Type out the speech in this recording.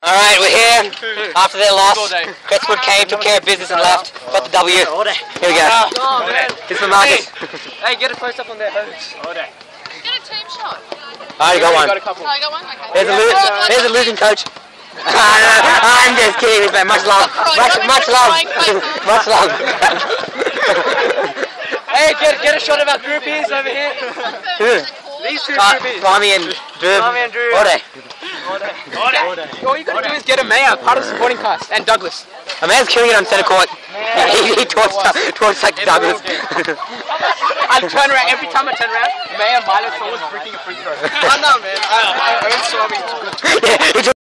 Alright, we're here after their loss. Crestwood came, took care of business and left. Got the W. Here we go. This is for Marcus. Hey, get a close up on their hose. Get a team shot. I already got one. Oh, you got one? Okay. There's a losing coach. I'm just kidding, man. Much love. Much love. Much love. Hey, get a shot of our groupies over here. These two groupies. Swami and Drew. Ode. All you gotta do is get a mayor, part of the supporting cast, and Douglas. A man's killing it on centre court. He talks like Douglas. I turn around, every time I turn around, Mayor Milo is always freaking a free throw. Oh no, man. I own Swami. Yeah,